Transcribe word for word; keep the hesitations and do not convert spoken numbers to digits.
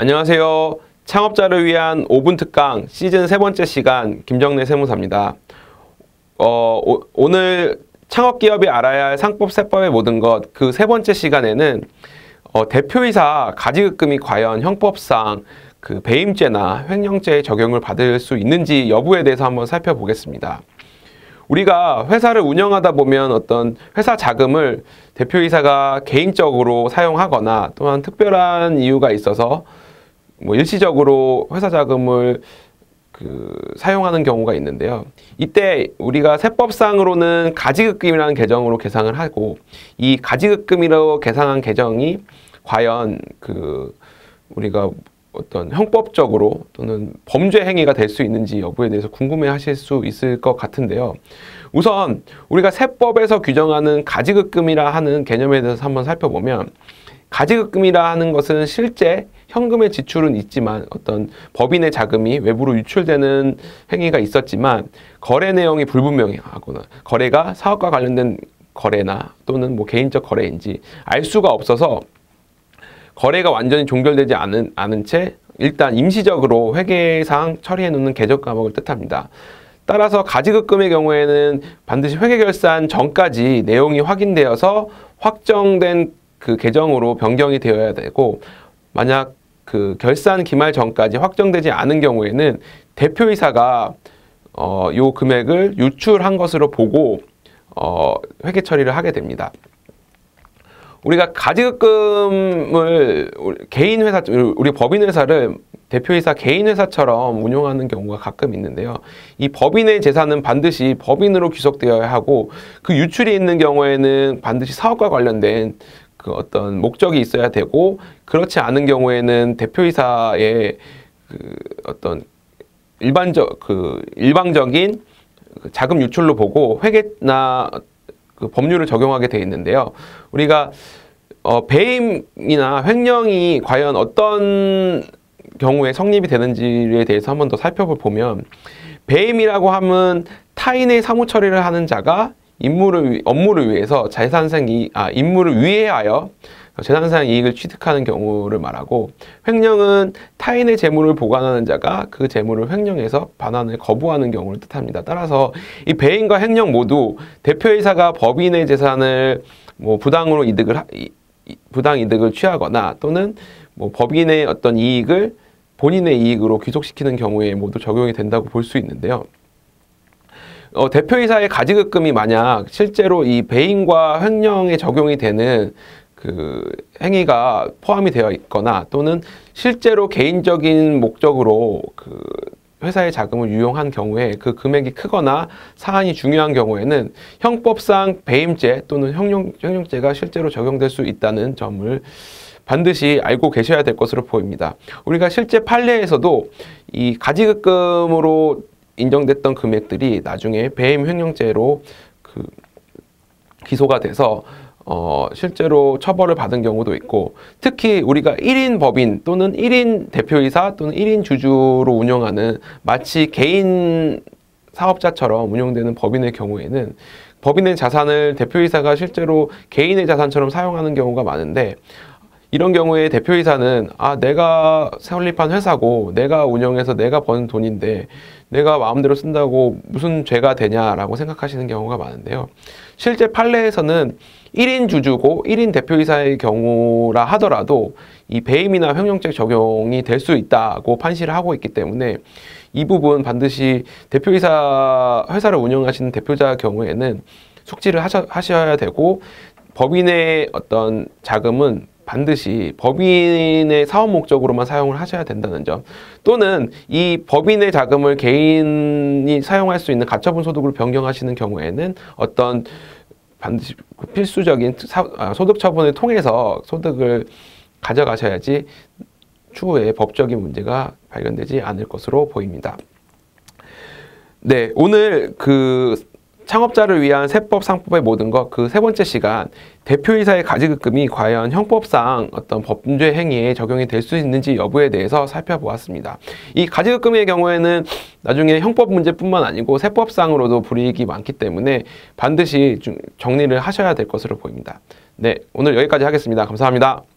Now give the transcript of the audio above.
안녕하세요. 창업자를 위한 오 분 특강 시즌 세 번째 시간 김정래 세무사입니다. 어, 오, 오늘 창업기업이 알아야 할 상법 세법의 모든 것 그 세 번째 시간에는 어, 대표이사 가지급금이 과연 형법상 그 배임죄나 횡령죄의 적용을 받을 수 있는지 여부에 대해서 한번 살펴보겠습니다. 우리가 회사를 운영하다 보면 어떤 회사 자금을 대표이사가 개인적으로 사용하거나 또한 특별한 이유가 있어서 뭐 일시적으로 회사 자금을 그 사용하는 경우가 있는데요. 이때 우리가 세법상으로는 가지급금이라는 계정으로 계상을 하고, 이 가지급금으로 계상한 계정이 과연 그 우리가 어떤 형법적으로 또는 범죄 행위가 될 수 있는지 여부에 대해서 궁금해 하실 수 있을 것 같은데요. 우선 우리가 세법에서 규정하는 가지급금이라 하는 개념에 대해서 한번 살펴보면, 가지급금이라 하는 것은 실제 현금의 지출은 있지만 어떤 법인의 자금이 외부로 유출되는 행위가 있었지만 거래 내용이 불분명하거나 거래가 사업과 관련된 거래나 또는 뭐 개인적 거래인지 알 수가 없어서 거래가 완전히 종결되지 않은, 않은 채 일단 임시적으로 회계상 처리해 놓는 계정 과목을 뜻합니다. 따라서 가지급금의 경우에는 반드시 회계결산 전까지 내용이 확인되어서 확정된 그 계정으로 변경이 되어야 되고, 만약 그 결산 기말 전까지 확정되지 않은 경우에는 대표이사가 어, 요 금액을 유출한 것으로 보고 어, 회계 처리를 하게 됩니다. 우리가 가지급금을 개인 회사, 우리 법인 회사를 대표이사 개인 회사처럼 운용하는 경우가 가끔 있는데요. 이 법인의 재산은 반드시 법인으로 귀속되어야 하고, 그 유출이 있는 경우에는 반드시 사업과 관련된 그 어떤 목적이 있어야 되고, 그렇지 않은 경우에는 대표이사의 그 어떤 일반적 그 일방적인 자금 유출로 보고 회계나 그 법률을 적용하게 되어 있는데요. 우리가 어, 배임이나 횡령이 과연 어떤 경우에 성립이 되는지에 대해서 한 번 더 살펴보면, 배임이라고 하면 타인의 사무 처리를 하는 자가 임무를, 업무를 위해서 재산상 이익, 아, 임무를 위해하여 재산상 이익을 취득하는 경우를 말하고, 횡령은 타인의 재물을 보관하는 자가 그 재물을 횡령해서 반환을 거부하는 경우를 뜻합니다. 따라서 이 배임과 횡령 모두 대표이사가 법인의 재산을 뭐 부당으로 이득을 하, 부당 이득을 취하거나 또는 뭐 법인의 어떤 이익을 본인의 이익으로 귀속시키는 경우에 모두 적용이 된다고 볼 수 있는데요. 어, 대표이사의 가지급금이 만약 실제로 이 배임과 횡령에 적용이 되는 그 행위가 포함이 되어 있거나 또는 실제로 개인적인 목적으로 그 회사의 자금을 유용한 경우에 그 금액이 크거나 사안이 중요한 경우에는 형법상 배임죄 또는 횡령, 횡령죄가 실제로 적용될 수 있다는 점을 반드시 알고 계셔야 될 것으로 보입니다. 우리가 실제 판례에서도 이 가지급금으로 인정됐던 금액들이 나중에 배임 횡령죄로 그 기소가 돼서 어, 실제로 처벌을 받은 경우도 있고, 특히 우리가 일 인 법인 또는 일 인 대표이사 또는 일 인 주주로 운영하는 마치 개인 사업자처럼 운영되는 법인의 경우에는 법인의 자산을 대표이사가 실제로 개인의 자산처럼 사용하는 경우가 많은데, 이런 경우에 대표이사는 아, 내가 설립한 회사고 내가 운영해서 내가 버는 돈인데 내가 마음대로 쓴다고 무슨 죄가 되냐라고 생각하시는 경우가 많은데요. 실제 판례에서는 일 인 주주고 일 인 대표이사의 경우라 하더라도 이 배임이나 횡령죄 적용이 될 수 있다고 판시를 하고 있기 때문에 이 부분 반드시 대표이사 회사를 운영하시는 대표자 경우에는 숙지를 하셔, 하셔야 되고, 법인의 어떤 자금은 반드시 법인의 사업 목적으로만 사용을 하셔야 된다는 점, 또는 이 법인의 자금을 개인이 사용할 수 있는 가처분 소득으로 변경하시는 경우에는 어떤 반드시 필수적인 사, 아, 소득 처분을 통해서 소득을 가져가셔야지 추후에 법적인 문제가 발견되지 않을 것으로 보입니다. 네, 오늘 그 창업자를 위한 세법, 상법의 모든 것 그 세 번째 시간, 대표이사의 가지급금이 과연 형법상 어떤 범죄 행위에 적용이 될 수 있는지 여부에 대해서 살펴보았습니다. 이 가지급금의 경우에는 나중에 형법 문제뿐만 아니고 세법상으로도 불이익이 많기 때문에 반드시 좀 정리를 하셔야 될 것으로 보입니다. 네, 오늘 여기까지 하겠습니다. 감사합니다.